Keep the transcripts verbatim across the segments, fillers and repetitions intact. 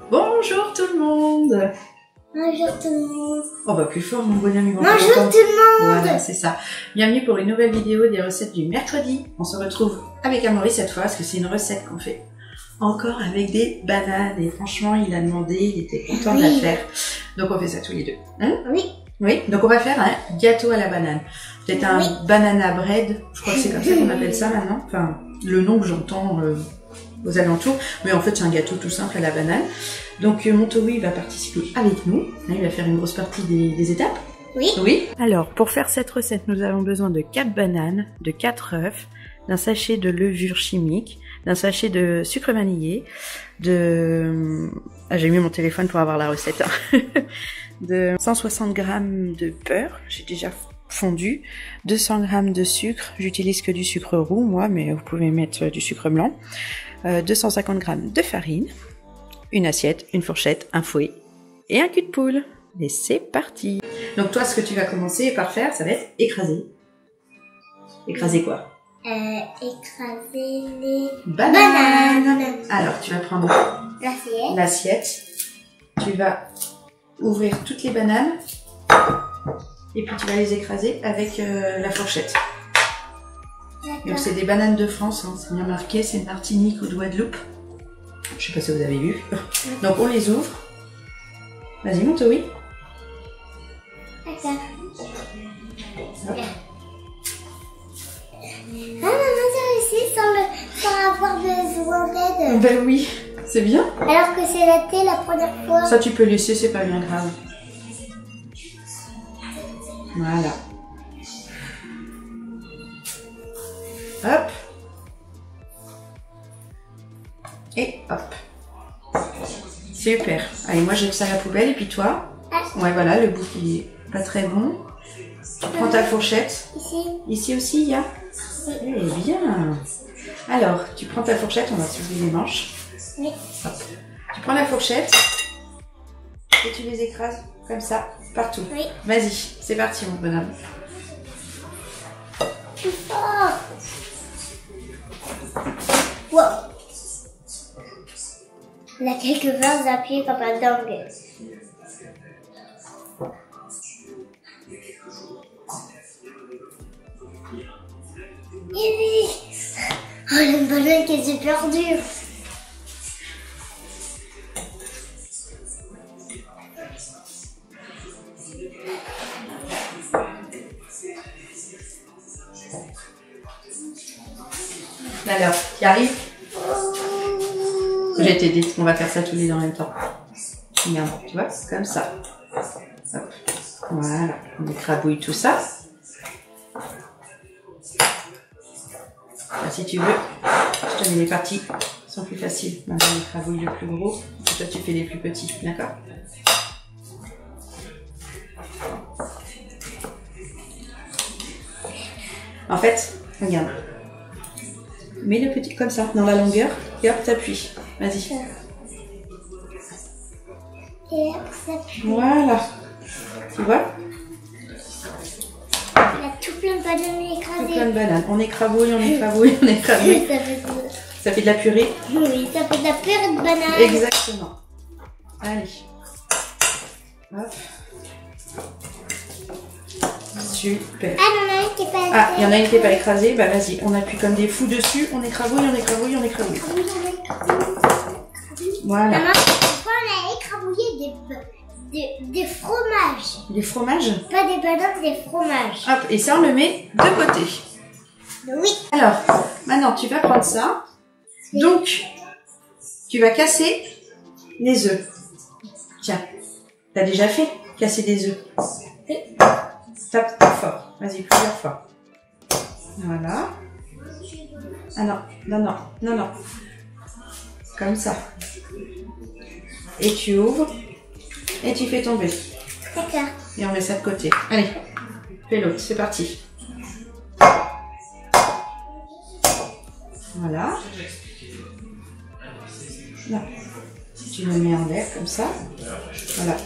Bonjour tout le monde. Bonjour tout le monde. Oh bah plus fort mon bonhomme. Bonjour tout le monde. Voilà, c'est ça. Bienvenue pour une nouvelle vidéo des recettes du mercredi. On se retrouve avec Amaury cette fois parce que c'est une recette qu'on fait encore avec des bananes. Et franchement, il a demandé, il était content oui. de la faire. Donc on fait ça tous les deux. Hein? Oui. Oui, donc on va faire un gâteau à la banane. Peut-être un oui. banana bread. Je crois que c'est comme ça qu'on appelle ça maintenant. Enfin, le nom que j'entends euh, aux alentours. Mais en fait, c'est un gâteau tout simple à la banane. Donc, euh, Montowi va participer avec nous. Il va faire une grosse partie des, des étapes. Oui. Oui. Alors, pour faire cette recette, nous avons besoin de quatre bananes, de quatre œufs, d'un sachet de levure chimique, d'un sachet de sucre vanillé, de... Ah, j'ai mis mon téléphone pour avoir la recette. Hein. de cent soixante grammes de beurre, j'ai déjà fondu, deux cents grammes de sucre, j'utilise que du sucre roux, moi, mais vous pouvez mettre du sucre blanc, euh, deux cent cinquante grammes de farine, une assiette, une fourchette, un fouet et un cul de poule. Et c'est parti. Donc toi, ce que tu vas commencer par faire, ça va être écraser. Écraser quoi? Euh, écraser les bananes. bananes. Alors, tu vas prendre l'assiette. L'assiette. Tu vas ouvrir toutes les bananes et puis tu vas les écraser avec euh, la fourchette. Donc c'est des bananes de France, hein, c'est bien marqué, c'est Martinique ou de Guadeloupe. Je sais pas si vous avez vu. Donc on les ouvre. Vas-y, Montowi. D'accord. Ah, maman, j'ai réussi sans, le, sans avoir besoin d'aide. Ben oui, c'est bien. Alors que c'est la thé la première fois. Ça, tu peux laisser, c'est pas bien grave. Voilà. Hop. Et hop. Super. Allez, moi j'ai ça à la poubelle et puis toi? Ouais, voilà, le bout qui est pas très bon. Tu prends ta fourchette. Ici. Ici aussi, il y a. Eh bien. Alors, tu prends ta fourchette, on va soulever les manches. Oui. Hop. Tu prends la fourchette et tu les écrases comme ça, partout. Oui. Vas-y, c'est parti mon bonhomme. Plus fort. Wow. Il y a quelques fois, j'ai appuyé comme un dingue. Oui. Oh, le banane qui est super dur. Alors, tu arrives? Je vais t'aider, on va faire ça tous les deux en même temps. Regarde, tu vois, comme ça. Hop. Voilà, on écrabouille tout ça. Là, si tu veux, je te mets les parties qui sont plus faciles. Maintenant, on écrabouille le plus gros, et toi tu fais les plus petits, d'accord? En fait, regarde. Mets le petit comme ça, dans la longueur, et hop, t'appuies. Vas-y. Et hop, t'appuies. Voilà. Tu vois? Il y a tout plein de bananes écrasées. Tout plein de bananes. On écrabouille, on écrabouille, on écrabouille. Ça fait de... Ça fait de la purée? Oui, ça fait de la purée de bananes. Exactement. Allez. Hop. Super. Ah, il y en a une qui est pas Ah, il y en a une qui n'est pas écrasée. Bah vas-y, on appuie comme des fous dessus. On écrabouille, on écrabouille, on écrabouille. Voilà. Maman, pourquoi on a écrabouillé des, des, des fromages? Des fromages? Pas des bananes, des fromages. Hop, et ça on le met de côté. Oui. Alors, maintenant tu vas prendre ça. Donc, tu vas casser les œufs. Tiens, t'as déjà fait casser des œufs? Oui. Tape, tape fort. Vas-y, plusieurs fois. Voilà. Ah non, non, non, non, non. Comme ça. Et tu ouvres. Et tu fais tomber. D'accord. Et on met ça de côté. Allez, fais l'autre, c'est parti. Voilà. Là. Tu le mets en l'air comme ça. Voilà.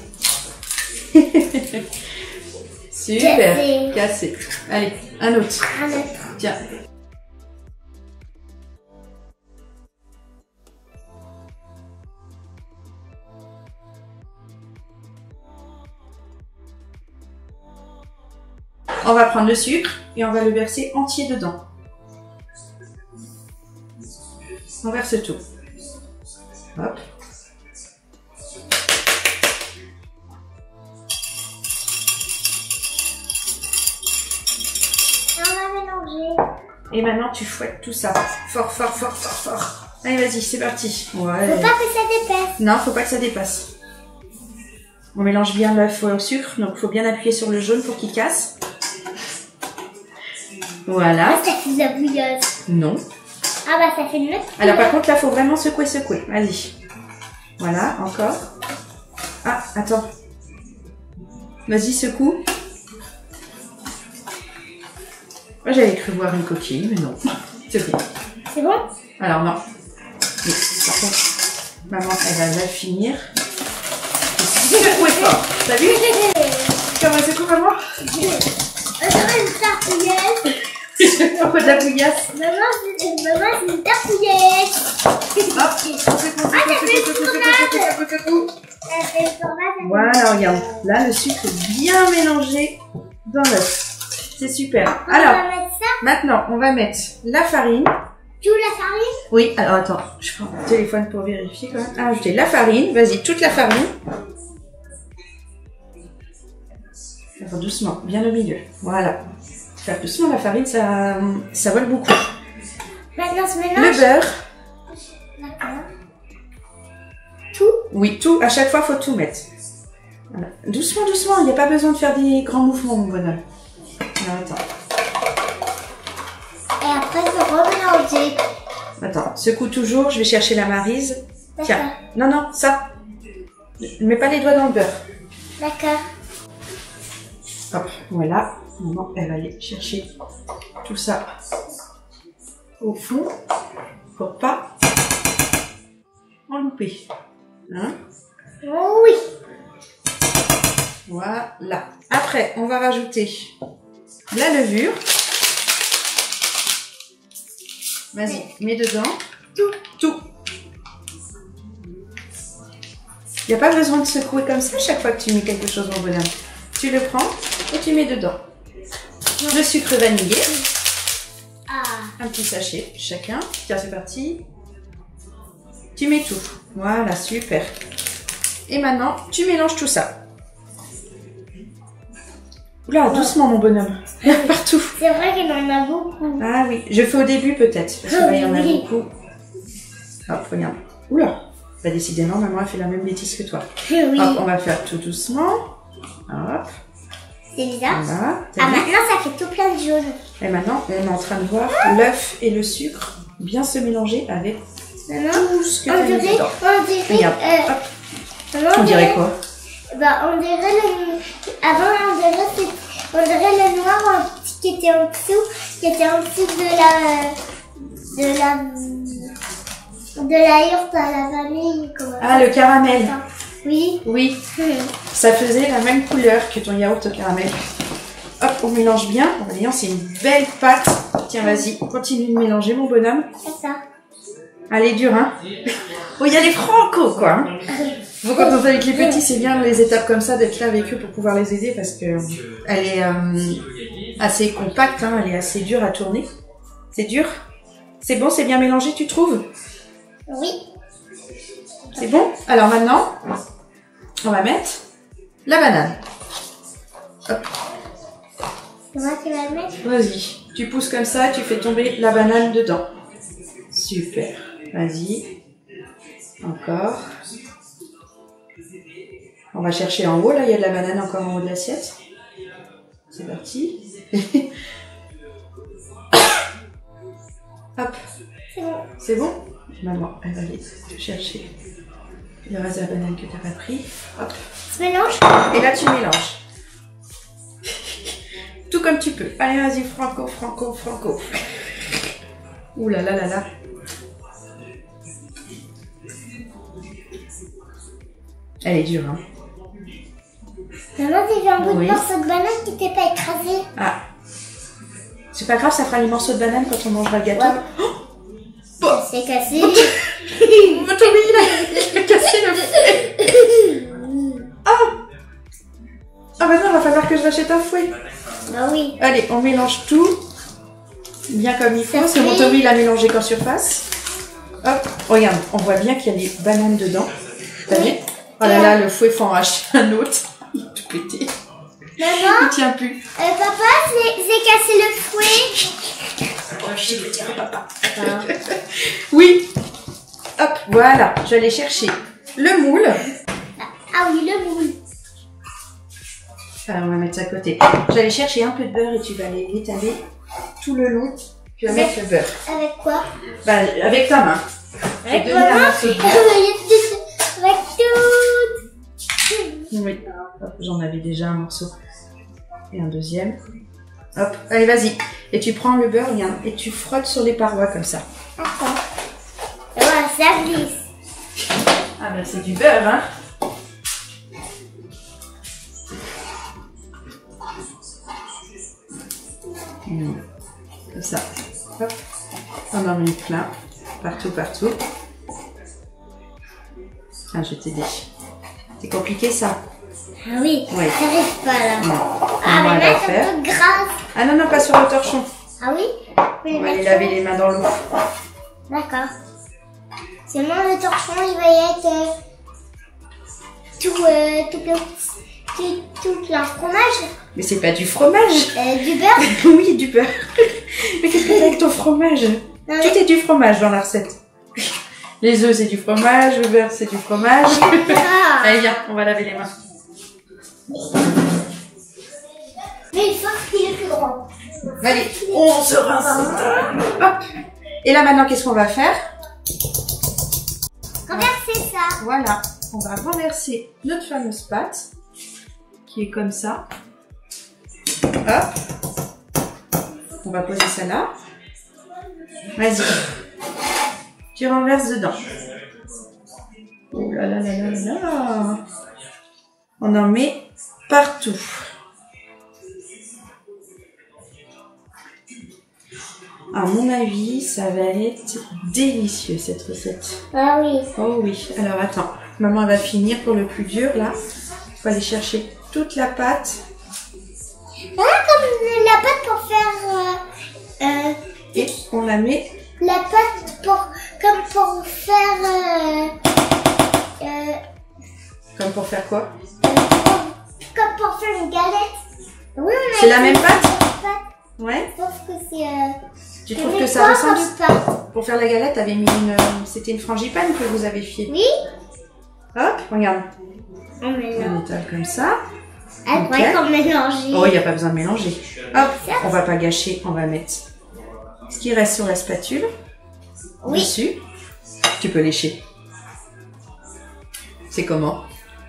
Super. Cassé. Cassé. Allez, un autre. Un autre. Tiens. On va prendre le sucre et on va le verser entier dedans. On verse tout. Hop. On va mélanger. Et maintenant, tu fouettes tout ça. Fort, fort, fort, fort, fort. Allez, vas-y, c'est parti. Ouais. Faut pas que ça dépasse. Non, faut pas que ça dépasse. On mélange bien l'œuf au sucre, donc il faut bien appuyer sur le jaune pour qu'il casse. Voilà. Ah, ça fait de la bouillotte. Non. Ah bah ça fait une autre. Alors par contre, là, faut vraiment secouer, secouer. Vas-y. Voilà, encore. Ah, attends. Vas-y, secoue. Moi, j'avais cru voir une coquille, mais non. C'est bon. C'est bon? Alors non. Mais, par contre, maman, elle va la finir. Secouer fort. T'as vu? Comment elle secoue, maman? On dirait une tartouillette. Pourquoi de la bouillasse? Maman, c'est maman, c'est une tartouillette. Hop, secoue, secoue, secoue, secoue, secoue, secoue, secoue, secoue. Ça fait une tomate. Voilà, regarde. Là, le sucre est bien mélangé dans l'œuf. C'est super. On Alors, va mettre ça. maintenant, on va mettre la farine. Tout la farine. Oui, alors attends, je prends mon téléphone pour vérifier quand même. Ah, ajouter la farine. Vas-y, toute la farine. Faire doucement, bien au milieu. Voilà. Faire doucement la farine, ça, ça vole beaucoup. Maintenant, on se Le mélange. beurre. D'accord. Tout. Oui, tout. À chaque fois, faut tout mettre. Voilà. Doucement, doucement. Il n'y a pas besoin de faire des grands mouvements, mon bonhomme. Alors, attends. Et après, il faut remélanger. Attends, secoue toujours. Je vais chercher la maryse. Tiens. D'accord. Non, non, ça. Ne mets pas les doigts dans le beurre. D'accord. Hop, voilà. Maman, elle va aller chercher tout ça au fond pour pas en louper. Hein? Oui. Voilà. Après, on va rajouter la levure. Vas-y, mets dedans. Tout. Tout. Il n'y a pas besoin de secouer comme ça chaque fois que tu mets quelque chose en bonhomme. Tu le prends et tu mets dedans. Le sucre vanillé. Ah. Un petit sachet chacun. Tiens, c'est parti. Tu mets tout. Voilà, super. Et maintenant, tu mélanges tout ça. Oula, doucement mon bonhomme. Partout. C'est vrai qu'il en a beaucoup. Ah oui, je fais au début peut-être. Parce que là, il y en a Oui. beaucoup. Hop, regarde. Oula. Bah, décidément, maman a fait la même bêtise que toi. Oui. Hop, on va faire tout doucement. Hop. C'est bizarre. Voilà. T'as Ah, vu? maintenant, ça fait tout plein de jaune. Et maintenant, on est en train de voir l'œuf et le sucre bien se mélanger avec Maman, tout ce que tu on as mis dirait, dedans. on dirait, Regarde. euh, Hop. maman, On dirait quoi? Bah, on dirait le, avant, on dirait, c'est- on dirait le noir en petit qui était en dessous, qui était en dessous de la, de la, de la yaourt à la vanille, comment Ah, le caramel. ça. Oui. Oui, Hmm. ça faisait la même couleur que ton yaourt au caramel. Hop, on mélange bien. En voyant, c'est une belle pâte. Tiens, vas-y, continue de mélanger, mon bonhomme. C'est ça. Allez, dur, hein. Oh, il y a les franco, quoi. Hein. Donc, quand on est avec les petits, c'est bien les étapes comme ça, d'être là avec eux pour pouvoir les aider parce que elle est euh, assez compacte, hein, elle est assez dure à tourner. C'est dur. C'est bon, c'est bien mélangé, tu trouves? Oui. C'est bon? Alors maintenant, on va mettre la banane. Hop, Comment tu vas le mettre? vas-y. Tu pousses comme ça, tu fais tomber la banane dedans. Super. Vas-y. Encore. On va chercher en haut, là, il y a de la banane encore en haut de l'assiette. C'est parti. Hop. C'est bon. C'est bon? Maman, elle va aller chercher le reste de la banane que tu n'as pas pris. Hop. Tu mélanges? Et là, tu mélanges. Tout comme tu peux. Allez, vas-y, franco, franco, franco. Ouh là là là là. Elle est dure, hein. Maman, j'ai vu un bout Oui. de morceau de banane qui n'était pas écrasé. Ah. C'est pas grave, ça fera les morceaux de banane quand on mangera le gâteau. Ouais. Oh, C'est cassé. Tommy, il a, il a cassé le fouet. Ah. Ah bah non, il va falloir que je rachète un fouet. Bah oui. Allez, on mélange tout. Bien comme il faut. C'est mon Tommy, il a mélangé qu'en surface. Hop, regarde, on voit bien qu'il y a des bananes dedans. T'as vu? Oh là là, le fouet faut en racheter un autre. Il est tout pété. Maman, il tient plus. Euh, papa, j'ai cassé le fouet. Oh, je le dirai papa. Ah. Oui. Hop, voilà. Je vais aller chercher le moule. Ah oui, le moule. Alors, on va mettre ça à côté. Je vais aller chercher un peu de beurre et tu vas aller l'étaler tout le long. Tu vas mettre le beurre. Avec quoi? Bah, avec ta main. Avec ma main. Avec tout. Oui. J'en avais déjà un morceau. Et un deuxième. Hop, allez, vas-y. Et tu prends le beurre, regarde, et tu frottes sur les parois comme ça. D'accord. Et voilà, ça glisse. Ah ben, c'est du beurre, hein. Mmh. Comme ça. Hop. On en met plein. Partout, partout. Ah, je vais t'aider. C'est compliqué, ça. Ah oui, ouais. J'arrive pas là. Mmh. Ah, on mais va là, faire. c'est un peu grave. Ah non, non, pas sur le torchon. Ah oui? On va aller laver les mains dans l'eau. D'accord. Sinon, le torchon, il va y être euh, tout, euh, tout, le, tout, tout le fromage. Mais c'est pas du fromage. Euh, du beurre. Oui, du beurre. Mais qu'est-ce que t'as avec ton fromage? Non, mais... Tout est du fromage dans la recette. Les œufs, c'est du fromage. Le beurre, c'est du fromage. Ah. Allez, viens, on va laver les mains. Mais il faut qu'il est plus grand. Allez, on se rince. Hop. Et là, maintenant, qu'est-ce qu'on va faire? Renverser ça. Voilà. On va renverser notre fameuse pâte, qui est comme ça. Hop. On va poser ça là. Vas-y. Tu renverses dedans. Oh là là là là là. On en met partout. À mon avis, ça va être délicieux cette recette. Ah oui. Oh oui. Alors attends, maman va finir pour le plus dur là. Il faut aller chercher toute la pâte. Ah, comme la pâte pour faire. Euh, euh, Et on la met. La pâte pour, comme pour faire. Euh, euh, comme pour faire quoi? euh, pour, Comme pour faire une galette. Oui, on a. C'est la même pâte? pâte. Ouais. Sauf que c'est. Euh, Tu trouves que ça ressemble? Pour faire la galette, t'avais mis une. C'était une frangipane que vous avez fait. Oui. Hop, regarde. On mélange. On étale comme ça. Elle croyait qu'on mélangeait. Oh, il n'y a pas besoin de mélanger. Hop, on va pas gâcher, on va mettre ce qui reste sur la spatule. Oui. Dessus. Tu peux lécher. C'est comment?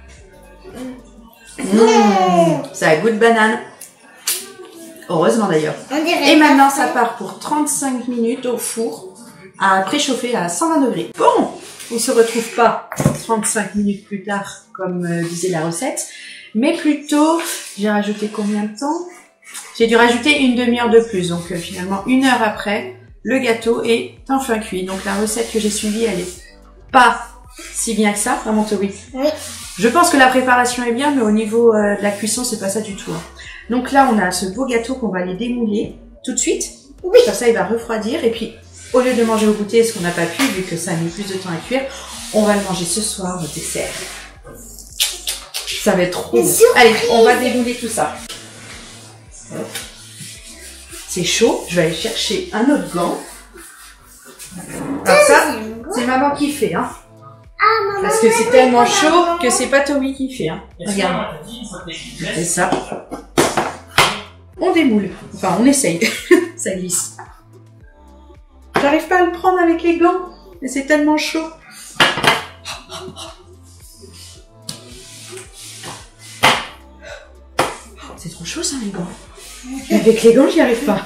Mmh, ça a goût de banane. Heureusement d'ailleurs. Et maintenant, ça part pour trente-cinq minutes au four à préchauffer à cent vingt degrés. Bon, on se retrouve pas trente-cinq minutes plus tard, comme euh, disait la recette, mais plutôt, j'ai rajouté combien de temps? J'ai dû rajouter une demi-heure de plus, donc euh, finalement une heure après, le gâteau est enfin cuit. Donc la recette que j'ai suivie, elle est pas si bien que ça, vraiment oui. Oui. Je pense que la préparation est bien, mais au niveau euh, de la cuisson, c'est pas ça du tout. Hein. Donc là, on a ce beau gâteau qu'on va aller démouler tout de suite. Oui. Comme ça, il va refroidir. Et puis, au lieu de manger au goûter, ce qu'on n'a pas pu, vu que ça a mis plus de temps à cuire, on va le manger ce soir au dessert. Ça va être trop bon. Allez, on va démouler tout ça. C'est chaud. Je vais aller chercher un autre gant. Alors ça, c'est maman qui fait, hein. Ah, maman, parce que c'est tellement chaud que c'est pas Tommy qui fait, hein. Regarde. C'est ça. On démoule. Enfin, on essaye. Ça glisse. J'arrive pas à le prendre avec les gants. Mais c'est tellement chaud. C'est trop chaud ça, les gants. Et avec les gants, j'y arrive pas.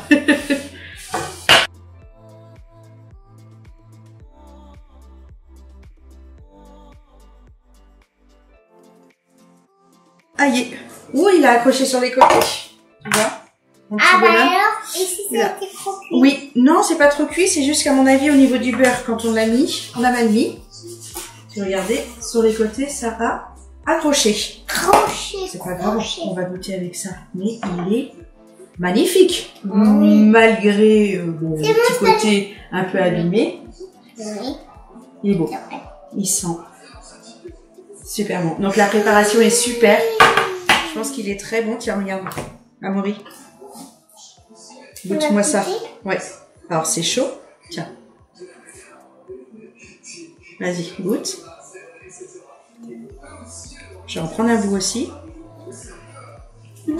Aïe. Ouh, il a accroché sur les côtés. Tu vois? Ah bah alors, ici ça a été trop cuit. Oui, non, c'est pas trop cuit, c'est juste qu'à mon avis, au niveau du beurre, quand on l'a mis, on a mal mis. Tu regardez, sur les côtés, ça a accroché. Accroché. C'est pas grave, on va goûter avec ça. Mais il est magnifique. Ah oui. Malgré euh, bon, le C'est petit bon, côté un peu abîmé. Oui. Il est beau. C'est vrai. Il sent super bon. Donc la préparation est super. Je pense qu'il est très bon. Tiens, regarde. Amaury. Goûte-moi ça. Ouais. Alors c'est chaud. Tiens. Vas-y, goûte. Je vais en prendre un bout aussi. Bon.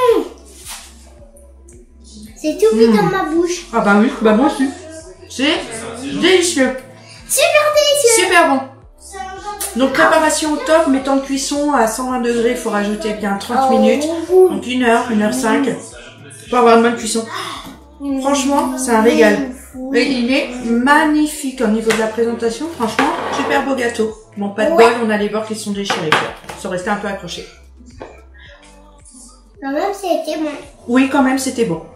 C'est tout mis Mmh. dans ma bouche. Ah bah oui, bah moi aussi. C'est délicieux. Super délicieux. Super bon. Donc préparation au top, mais temps de cuisson à cent vingt degrés, il faut rajouter bien trente minutes. Oh. Donc une heure, une heure cinq pour avoir une bonne cuisson. Franchement, c'est un régal. Et il est magnifique au niveau de la présentation. Franchement, super beau gâteau. Bon, pas de Ouais. bol, on a les bords qui sont déchirés. Quoi. Ils sont restés un peu accrochés. Quand même, c'était bon. Oui, quand même, c'était bon.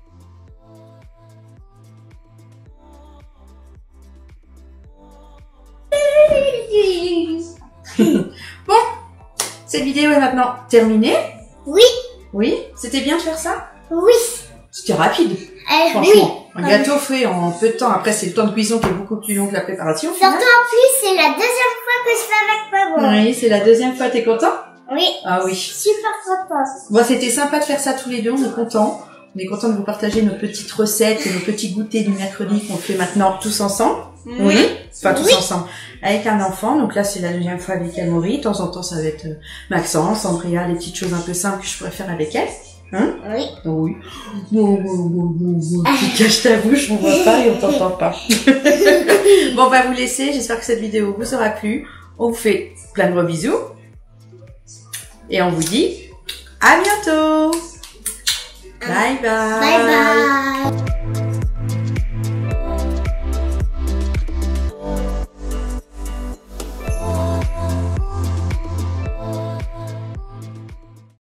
Bon, cette vidéo est maintenant terminée. Oui. Oui, c'était bien de faire ça. Oui. C'était rapide, Euh, franchement. oui. Un gâteau fait en peu de temps. Après, c'est le temps de cuisson qui est beaucoup plus long que la préparation. au Surtout final. en plus, c'est la deuxième fois que je fais avec maman. Oui, c'est la deuxième fois. T'es content? Oui. Ah oui. Super contente. Bon, c'était sympa de faire ça tous les deux. On est contents. On est content de vous partager nos petites recettes et nos petits goûters du mercredi qu'on fait maintenant tous ensemble. Oui. Enfin, tous Oui. ensemble. Avec un enfant. Donc là, c'est la deuxième fois avec Amaury. De temps en temps, ça va être euh, Maxence, Andrea, les petites choses un peu simples que je pourrais faire avec elle. Hein? Oui. Oh oui. Oh, oh, oh, oh, oh. Tu caches ta bouche, on voit pas et on t'entend pas. Bon, on va vous laisser. J'espère que cette vidéo vous aura plu. On vous fait plein de gros bisous. Et on vous dit à bientôt. Bye bye. Bye bye.